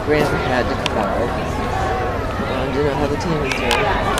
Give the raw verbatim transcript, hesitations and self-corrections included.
Graham had to come out. I don't know how the team is doing.